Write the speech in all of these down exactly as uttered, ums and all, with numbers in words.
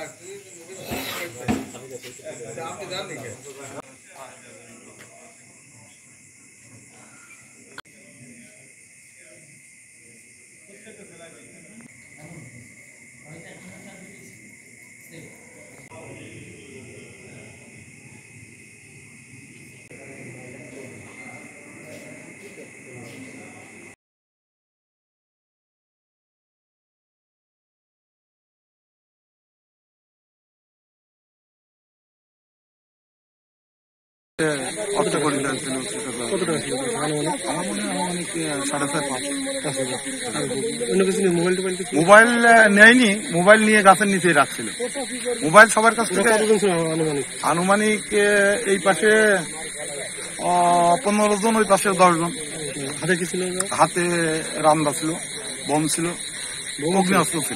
Mobile নেয়নি, mobile নিয়ে গাছের নিচে রাখছিল। মোবাইল সবার কাছ থেকে আনুমানিক এই পাশে পনেরো জন, ওই পাশে দশ জন। হাতে কি ছিল? হাতে রামদা ছিল, বম ছিল, অগ্নিঅস্ত্র ছিল।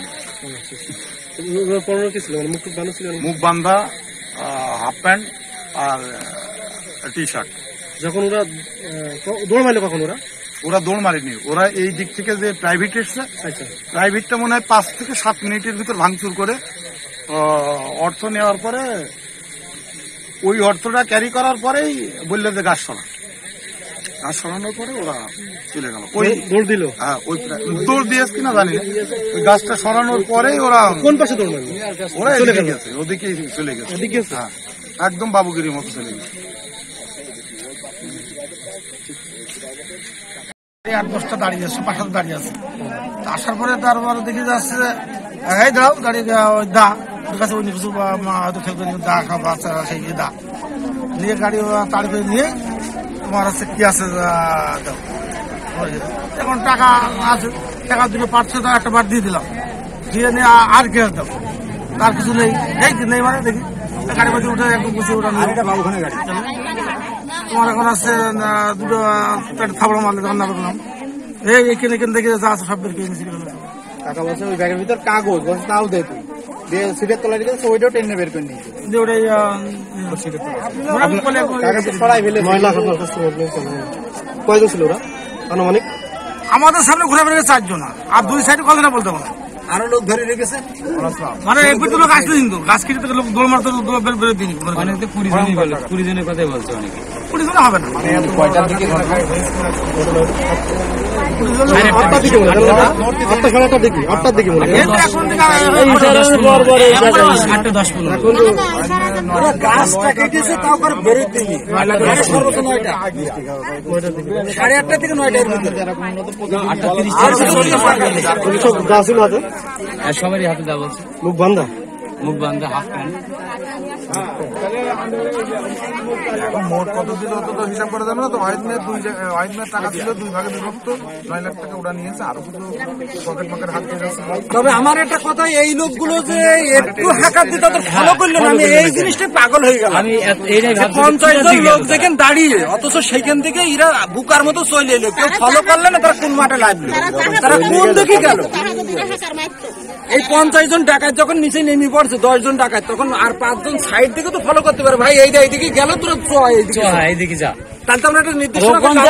মুখ বান্ধা, হাফ প্যান্ট আর টি শার্ট। যখন ওরা দৌড় মারলো, কখন ওরা ওরা দৌড় মারেনি, ওরা এই দিক থেকে যে প্রাইভেট এসছে, প্রাইভেটটা মনে হয় পাঁচ থেকে সাত মিনিটের ভিতর ভাঙচুর করে অর্থ নেওয়ার পরে ওই অর্থটা ক্যারি করার পরেই বললো যে গাছ সরা। গাছ সরানোর পরে ওরা চলে গেল। ওই দৌড় দিল। হ্যাঁ, ওই দৌড় দিয়েছে কিনা জানি না। ওই গাছটা সরানোর পরেই ওরা কোন পাশে দৌড় মারলো? ওরা চলে গেছে, ওদিকে চলে গেছে। হ্যাঁ, একদম বাবুগিরির মতো চলে গেছে। আট দশটা দাঁড়িয়ে আছে, পাশাতে দাঁড়িয়ে আছে। আসার পরে তারপরে দেখে যাচ্ছে এই দাও, দাঁড়িয়ে ওই দা ওর কাছে অন্য কিছু হয়তো খেলবে দা খাওয়া বাচ্চা, সেই দা নিয়ে গাড়ি তাড়ি করে নিয়ে তোমার হচ্ছে কি আছে দাও। এখন টাকা আছে, টাকা দুটো পাঁচশো টাকা একটা বার দিয়ে দিলাম, দিয়ে নিয়ে আর কে দাও, তার কিছু নেই। এই নেই মানে দেখি গাড়ি বাড়ি উঠে একদম কিছু ওটা ওখানে গাড়ি তোমার এখন আছে দুটো থাবড়া মারলে তখন না বললাম এই এখানে এখানে দেখে যা আছে সব বের করে নিয়েছি। টাকা বলছে ওই ব্যাগের ভিতর কাগজ বলছে তাও দে তুই দিয়ে সিটের তলায় রেখেছে, ওইটাও টেনে বের করে নিয়েছে। ওটাই কয়জন ছিল ওরা আনুমানিক? আমাদের সামনে ঘুরে বেড়ে চারজন, আর দুই সাইডে কতটা বলতে পারো। আরো লোক ধরে রেখেছে, মানে একটু লোক আসলে কিন্তু গাছ কেটে লোক দৌড় মারতে বের বেরো দিন কুড়ি জনই বলে, কুড়ি জনের কথাই বলছে অনেকে। কুড়ি জন হবে না, কয়টার দিকে আটটা দিকে গাছটা কেটেছে, তাও করে বেরোয় দিনি সাড়ে আটটা থেকে নয়টার ভিতরে সবারই হাতে দেওয়া বলছে। মুখ বান্ধা, মুখ বান্ধা, হাফ প্যান্ট। মোট কত দিল তো হিসাব করে যাবে না। তো ওয়াহিদ মেয়ের দুই ওয়াহিদ মেয়ের টাকা ছিল দুই ভাগে বিভক্ত, নয় লাখ টাকা ওরা নিয়েছে, আরো কিছু পকেট পকেট হাত দিয়ে গেছে। তবে আমার একটা কথা, এই লোকগুলো যে একটু হাঁকার দিয়ে তাদের ফলো করলো না, আমি এই জিনিসটা পাগল হয়ে গেল। আমি পঞ্চাশ জন লোক দেখেন দাঁড়িয়ে, অথচ সেখান থেকে এরা বুকার মতো চলে এলো, কেউ ফলো করলে না। তারা কোন মাঠে লাগলো, তারা কোন দিকে গেল? এই পঞ্চাশ জন ডাকাত যখন নিচে নেমে পড়ছে, দশ জন ডাকাত, তখন আর পাঁচজন সাইড থেকে তো ফলো করতে পারে। ভাই এইটা এইদিকে গেল, তোরা চ এইদিকে যা, তাহলে তো আমরা একটা নির্দিষ্ট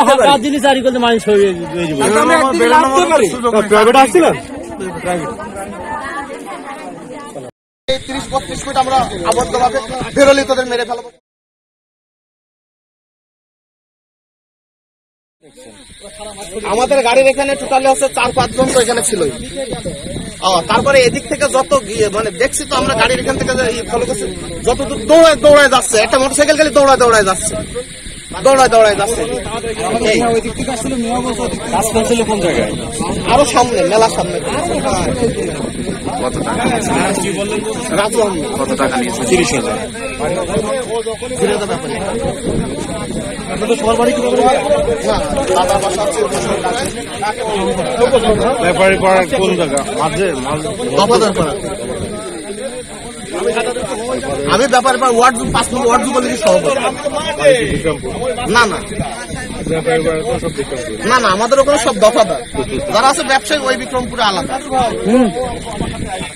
তিরিশ বত্রিশ ফুট আমরা আবদ্ধভাবে বেরোলে তোদের মেরে ফেলবো। আমাদের গাড়ির এখানে টোটালি হচ্ছে চার পাঁচজন তো এখানে ছিল। তারপরে এদিক থেকে যত গিয়ে মানে দেখছি তো আমরা গাড়ির এখান থেকে ফলো করছি, যত দৌড়ায় দৌড়ায় যাচ্ছে, একটা মোটরসাইকেল গেলে দৌড়ায় দৌড়ায় যাচ্ছে, দৌড়ায় দৌড়ায় যাচ্ছে। আরো সামনে, মেলার সামনে। রাজু কত টাকা নিয়েছে? তিরিশ হাজার। ব্যাপারী পাড়া কোন জায়গা? মাঝে আমি ব্যাপারে ওয়ার্ড পাঁচ নম্বর ওয়ার্ড যুবলীগের সভাপতি। না না না না আমাদের ওখানে সব দফাদার যারা আছে ব্যবসায়ী, ওই বিক্রমপুরে আলাদা।